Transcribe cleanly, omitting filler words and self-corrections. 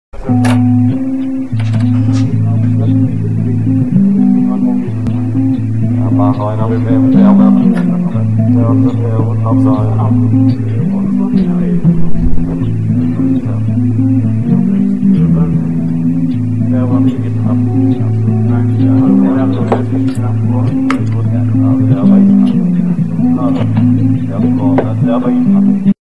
Bà hỏi nó bên em theo các theo rất theo học rồi theo vào những cái học theo làm rồi theo bây theo bây